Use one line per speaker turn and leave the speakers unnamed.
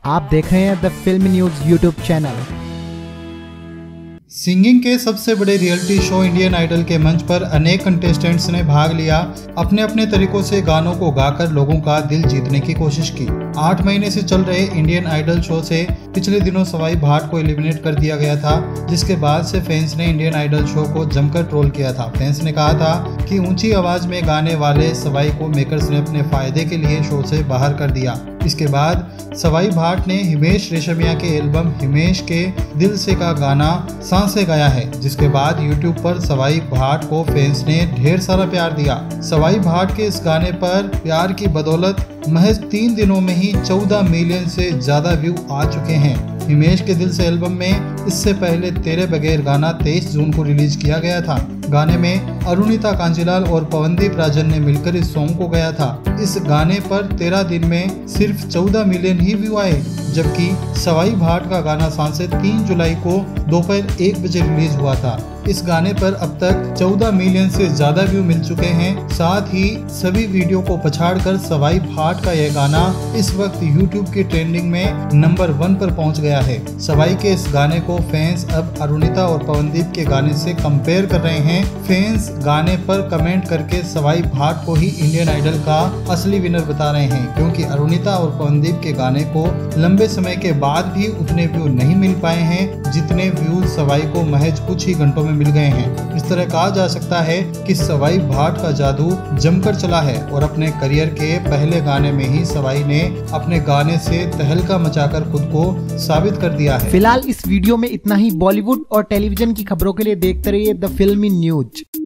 आप देख रहे हैं द फिल्मी न्यूज यूट्यूब चैनल।
सिंगिंग के सबसे बड़े रियलिटी शो इंडियन आइडल के मंच पर अनेक कंटेस्टेंट्स ने भाग लिया। अपने अपने तरीकों से गानों को गाकर लोगों का दिल जीतने की कोशिश की। 8 महीने से चल रहे इंडियन आइडल शो से पिछले दिनों सवाई भाट को एलिमिनेट कर दिया गया था, जिसके बाद से फैंस ने इंडियन आइडल शो को जमकर ट्रोल किया था। फैंस ने कहा था कि ऊंची आवाज में गाने वाले सवाई को मेकर्स ने अपने फायदे के लिए शो से बाहर कर दिया। इसके बाद सवाई भाट ने हिमेश रेशमिया के एल्बम हिमेश के दिल से का गाना सांसें गाया है, जिसके बाद यूट्यूब पर सवाई भाट को फैंस ने ढेर सारा प्यार दिया। सवाई भाट के इस गाने पर प्यार की बदौलत महज 3 दिनों में ही 14 मिलियन से ज्यादा व्यू आ चुके हैं। हिमेश के दिल से एल्बम में इससे पहले तेरे बगैर गाना 23 जून को रिलीज किया गया था। गाने में अरुणिता कांजीलाल और पवनदीप राजन ने मिलकर इस सॉन्ग को गाया था। इस गाने पर 13 दिन में सिर्फ 14 मिलियन ही व्यू आए, जबकि सवाई भाट का गाना सांसें 3 जुलाई को दोपहर 1 बजे रिलीज हुआ था। इस गाने पर अब तक 14 मिलियन से ज्यादा व्यू मिल चुके हैं। साथ ही सभी वीडियो को पछाड़कर सवाई भाट का यह गाना इस वक्त यूट्यूब की ट्रेंडिंग में नंबर 1 पर पहुंच गया है। सवाई के इस गाने को फैंस अब अरुणिता और पवनदीप के गाने से कंपेयर कर रहे हैं। फैंस गाने पर कमेंट करके सवाई भाट को ही इंडियन आइडल का असली विनर बता रहे हैं, क्योंकि अरुणिता और पवनदीप के गाने को लंबे समय के बाद भी उतने व्यू नहीं मिल पाए हैं जितने व्यू सवाई को महज कुछ ही घंटों में मिल गए हैं। इस तरह कहा जा सकता है कि सवाई भाट का जादू जमकर चला है और अपने करियर के पहले गाने में ही सवाई ने अपने गाने से तहलका मचाकर खुद को साबित कर दिया है।
फिलहाल इस वीडियो में इतना ही। बॉलीवुड और टेलीविजन की खबरों के लिए देखते रहिए द फिल्मी न्यूज।